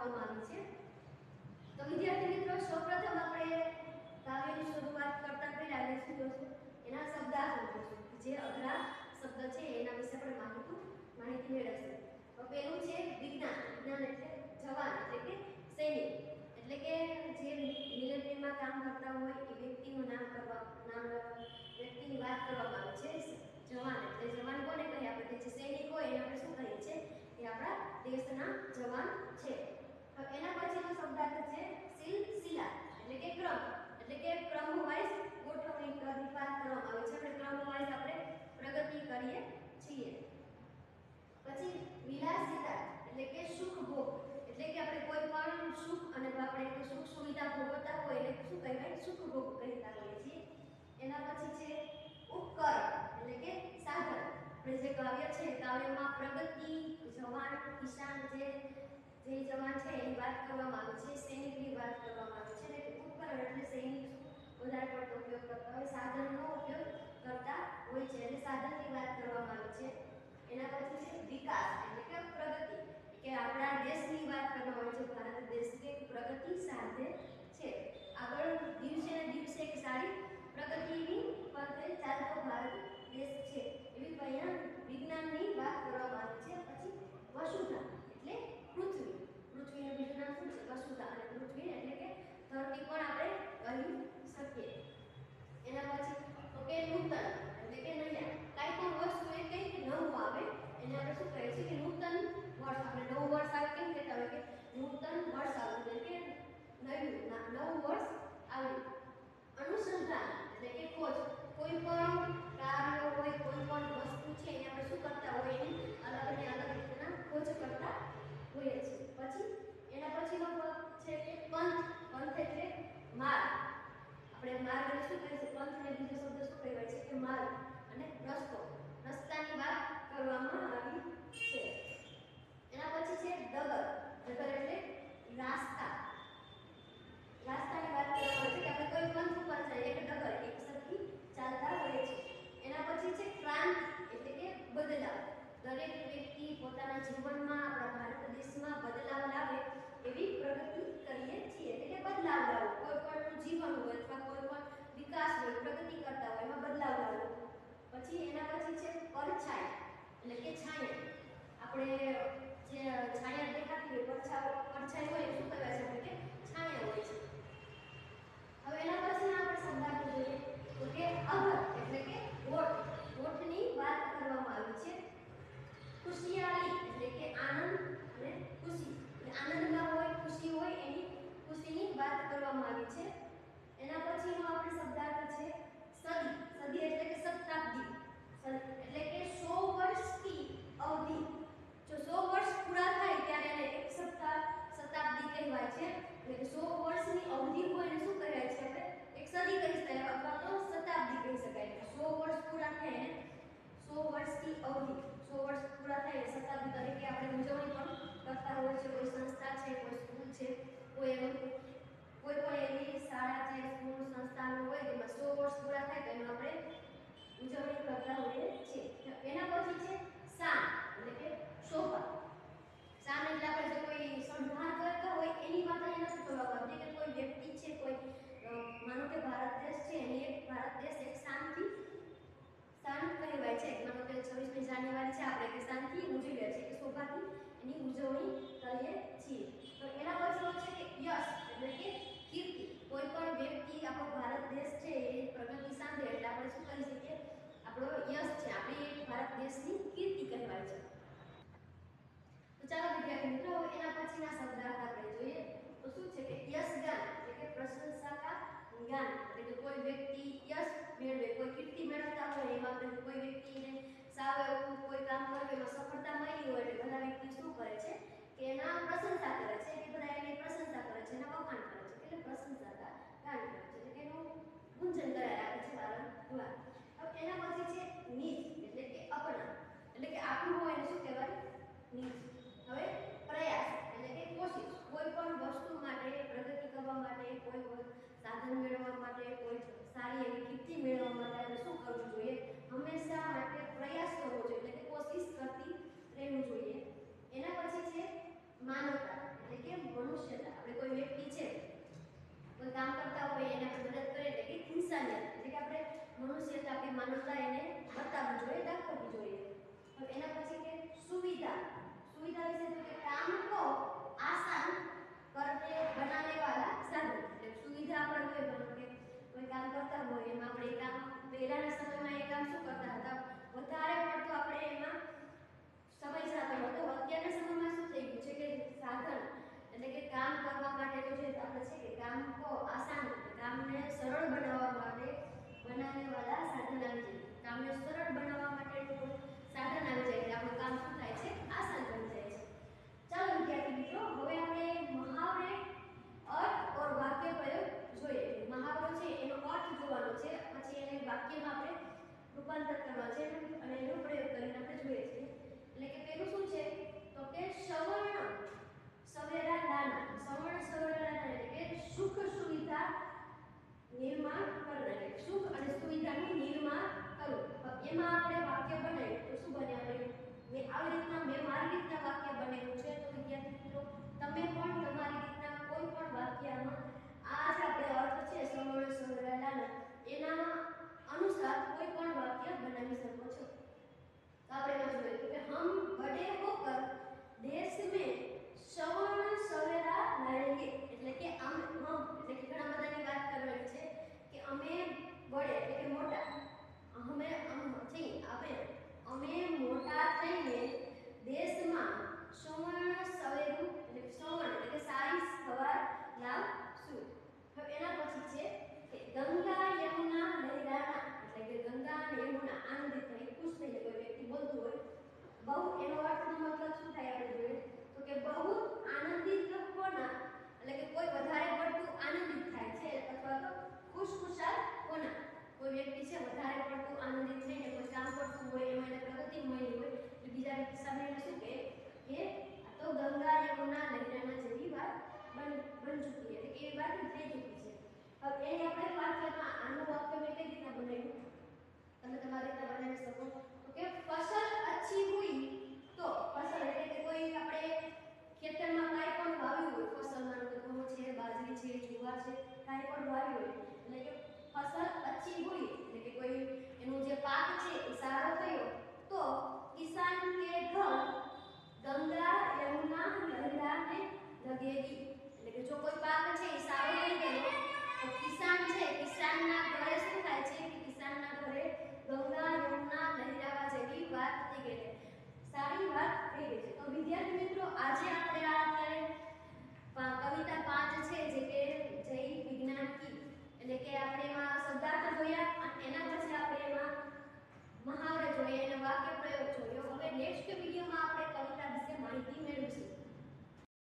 કરવામાં આવી છે। તો વિદ્યાર્થી મિત્રો સૌપ્રથમ આપણે કાવ્યની શરૂઆત કરતા પહેલા શું જોશું એના શબ્દાર્થ જોશું જે અઘરા શબ્દ છે એના વિશે આપણે માહિતી મેળવશું। તો પહેલું છે વિજ્ઞાન। વિજ્ઞાન એટલે જવાન એટલે કે સૈનિક એટલે કે જે મિલિટરીમાં કામ કરતા હોય એ વ્યક્તિનું વ્યક્તિની વાત કરવામાં આવે છે। જવાન એટલે જવાન કોને કહીએ આપણે જે સૈનિક હોય એને આપણે શું કહીએ છીએ એ આપણા દેશના જવાન છે। તો એના પછીનો શબ્દાર્થ છે સિલસિલા એટલે કે ક્રમ એટલે કે ક્રમ વાઇઝ ગોઠવણી કરવાની વાત કરવામાં આવે છે। આપણે ક્રમ વાઇઝ આપણે પ્રગતિ કરીએ છીએ। પછી વિલાસિતા એટલે કે સુખ ભોગ એટલે કે આપણે કોઈ પણ સુખ અને આપણે સુખ સુવિધા ભોગવતા હોય એટલે શું કહેવાય સુખ ભોગ કહેતા હોઈએ છીએ। એના પછી છે ઉપકરણ એટલે કે સાધન। આપણે જે કાવ્ય છે કાવ્યમાં પ્રગતિ જવાન કિસાન જે જવાન છે એની વાત કરવામાં આવે છે, સૈનિકની વાત કરવામાં આવે છે। એટલે ઉપકરણ એટલે સૈનિક વધારે પડતો ઉપયોગ કરતા હોય સાધનનો ઉપયોગ કરતા હોય છે એટલે સાધનની વાત કરવામાં આવે છે। એના પછી છે વિકાસ એટલે કે પ્રગતિ કે આપણા દેશની વાત કરવામાં આવે છે। ભારત દેશ કે પ્રગતિ સાધે છે, આગળ દિવસે ને દિવસે એક સારી પ્રગતિની પંથે ચાલતો ભારત દેશ છે એવી અહીંયા વિજ્ઞાનની વાત કરવામાં આવી છે। પછી વસુધા એટલે પૃથ્વી। પૃથ્વીનું બીજું નામ શું છે વસુધા અને પૃથ્વી એટલે કે ધરતી પણ આપણે કહી શકીએ। એના પછી તો કે નૂતન એટલે કે નયા કાઈ પણ વસ્તુ એ કંઈક નવું આવે એને આપણે શું કહીએ છીએ કે નૂતન વર્ષ। આપણે નવું વર્ષ આવે કેમ કહેતા હોય કે નૂતન વર્ષ આવ્યું એટલે કે નવું વર્ષ આવ્યું। અનુસંધાન એટલે કે ખોજ કોઈ પણ કાર્ય હોય કોઈ પણ વસ્તુ છે એને આપણે શું કરતા હોય એની અલગ રીતના ખોજ કરતા હોઈએ છીએ। પછી એના પછીનો છે કે પંથ એટલે માર્ગ। આપણે માર્ગને શું કહીએ છીએ પંથને બીજો શબ્દ શું કહેવાય છે કે માર્ગ અને રસ્તાની વાત કરવામાં આવી છે। એના પછી છે ડગર એટલે રાસ્તાની વાત કરવામાં આવે છે કે આપણે કોઈ પંથ ઉપર જાય એક ડગર એક સરખી ચાલતા હોઈએ છીએ। એના પછી છે ક્રાંતિ એટલે કે બદલાવ। દરેક વ્યક્તિ પોતાના જીવનમાં આપણા ભારત દેશમાં બદલાવ લાવે એવી પ્રગતિ કરીએ છીએ એટલે કે બદલાવ લાવો કોઈ પણ જીવન હોય અથવા કોઈ પણ વિકાસ હોય પ્રગતિ કરતા હોય એમાં બદલાવ લાવો। પછી એના પછી છે પરછાઈ એટલે કે છાયા। આપણે જે છાયા દેખાતી હોય પરછાઈ હોય શું કહેવાય છે એટલે કે છાયા હોય છે। હવે એના પછી આપણે શબ્દાર્થ જોઈએ તો કે અઘર એટલે કે હોઠની વાત કરવામાં આવી છે। ખુશિયાળી એટલે કે આનંદ અને ખુશી એટલે આનંદમાં હોય ખુશી હોય એની ખુશીની વાત કરવામાં આવી છે। એના પછીનો આપણે શબ્દાર્થ છે સદી એટલે કે શતાબ્દી એટલે કે 100 વર્ષની અવધિ। જો 100 વર્ષ પૂરા થાય ત્યારે એને એક શતાબ્દી કહેવાય છે એટલે કે 100 વર્ષની અવધિ હોય એને શું કહેવાય છે આપણે એક સદી કહી શકાય અથવા તો શતાબ્દી કહી શકાય। 100 વર્ષ પૂરા થાય એને 100 વર્ષની અવધિ 100 વર્ષ પૂરા થાય શતાબ્દી તરીકે આપણે ઉજવણી પણ કરતા હોય છે। કોઈ સંસ્થા છે કોઈ સ્કૂલ છે કોઈ પણ એવી શાળા છે સ્કૂલ સંસ્થાનો હોય જેમાં 100 વર્ષ પૂરા થાય તો એમાં આપણે ઉજવણી કરતા હોઈએ છીએ। એના પછી છે શાન એટલે કે શોભા। શાન એટલે આપણે જે કોઈ શણગાર કરતા હોય એની વાત અહીંયા નથી કરવામાં આવતી કે કોઈ વ્યક્તિ છે કોઈ માનો કે ભારત દેશ છે એની ભારત દેશ એક શાન કહેવાય છે। માનો કે 26મી જાન્યુઆરી છે આપણે કે શાનથી ઉજવીએ છીએ કે શોભાથી એની ઉજવણી કરીએ છીએ। તો એના પછીનો છે કે યશ એટલે કે કીર્તિ। કોઈ પણ વ્યક્તિ આપણો ભારત દેશ છે એ પ્રગતિ સાંધે એટલે આપણે શું કરી શકીએ આપણો યશ છે આપણી ભારત દેશની કીર્તિ કહેવાય છે। તો ચાલો વિદ્યાર્થી મિત્રો એના પછીના શબ્દાર્થ આપણે જોઈએ તો શું છે કે યશગાન એટલે કે પ્રશંસા કા ગાન એટલે કે કોઈ વ્યક્તિ યશ મેળવે કોઈ કીર્તિ મેળવતા હોય એમાં કોઈ વ્યક્તિને સાવ એવું કોઈ કામ કર્યું એમાં સફળતા મળી હોય એટલે બધા વ્યક્તિ શું કરે છે કે એના પ્રશંસા કરે છે કે બધા એની પ્રશંસા કરે છે એના વખાણ કરે છે એટલે પ્રશંસા કા ગાન કરે છે એટલે કે એનું ગુંજન કર્યા રાખે છે વારંવાર। હવે એના પછી છે નિજ એટલે કે અપના એટલે કે આપણું હોય એને શું કહેવાય નિજ। હવે પ્રયાસ એટલે મનુષ્યતા આપણી માનવતા એને બતાવવી જોઈએ, દાખવવી જોઈએ. હવે એના પછી કે સુવિધા. સુવિધા વિશે તો કે કામ को आसान करने बनाने वाला साधन. એટલે સુવિધા આપણે હોય બનો કે કોઈ કામ કરતા હોય એમાં આપણે કામ પહેલાના સમયમાં એ કામ શું કરતા હતા, વધારે પડતો આપણે એમાં સમય જાતો હતો. અત્યારના સમયમાં શું થઈ ગયું છે કે સાધન એટલે કે કામ કરવા માટેનું જે આપણે છે કે કામ को आसान કામને સરળ બનાવવા માટે બનાવને વાળા સાધન આવી જાય. કામને સરળ બનાવવા માટેનું સાધન આવી જાય એટલે આપણું કામ શું થાય છે, આસાન બની જાય છે. ચાલો વિદ્યાર્થી મિત્રો, હવે આપણે મહાવરે અર્થ और વાક્ય પ્રયોગ જોઈએ. મહાવરો છે એનો અર્થ જોવાનો છે, પછી એને વાક્યમાં આપણે રૂપાંતર કરવા છે અને એનો પ્રયોગ કરીને આપણે જોઈએ છીએ. એટલે કે પેલું શું છે તો કે સવર્ણ સવેરા લાના. સવર્ણ સવેરા લાના એટલે કે સુખ સુવિધા નિર્માણ કરનાર. સુખ અને સુવિધાનું નિર્માણ કરવું. એમાં આપણે વાક્ય બનાવીએ તો શું બને? આપણે મેં આવી રીતના મારી રીતના વાક્ય બનાવ્યું છે. તો વિદ્યાર્થી મિત્રો તમે પણ તમારી રીતના કોઈ પણ વાક્યમાં આ જે આપણે અર્થ છે સવર્ણ સવેરા લાના એના અનુસાર કોઈ પણ વાક્ય બનાવી શકો છો. તો આપણે એમાં જોઈએ કે હમ बड़े होकर देश में सवर्ण सवेरा लाएंगे. એટલે કે હમ એટલે કે ઘણા બધાની વાત કરવાની છે કે અમે બડે એટલે કે મોટા, અમે મોટા થઈને દેશમાં સવર્ણ સવેરું એટલે કે સવર્ણ એટલે કે સારી સવાર લાવશું. હવે એના પછી છે કે ગંગા યમુના લહેરાના એટલે કે ગંગા અને યમુના આનંદિત થઈ ખુશ થઈને કોઈ વ્યક્તિ બોલતું હોય. બહુ એનો અર્થનો મતલબ શું થાય આપણે જોઈએ તો કે બહુ આનંદિત હોના એટલે કે કોઈ વધારે પડતું આનંદિત થાય છે અથવા તો ખુશખુશાલ હોના. કોઈ વ્યક્તિ છે વધારે પડતું આનંદિત થઈને કોઈ કામ કરતું હોય એમાં એને પ્રગતિ મળી હોય એટલે બીજા વ્યક્તિ સામે એને શું કહે કે આ તો ગંગા યમુના લહેરાના જેવી વાત બની ચૂકી એટલે કે એ વાત થઈ ચૂકી છે. હવે એ આપણે વાક્યમાં આનું વાક્ય મેં કઈ રીતના બનાવ્યું તમે તમારી રીતે બનાવી શકો તો કે ફસલ अच्छी हुई તો ફસલ એટલે કે કોઈ આપણે ખેતરમાં કાંઈ પણ વાવ્યું હોય, ફસલ માનો કે ઘઉં છે, બાજરી છે, જુવાર છે, કાંઈ પણ વાવ્યું હોય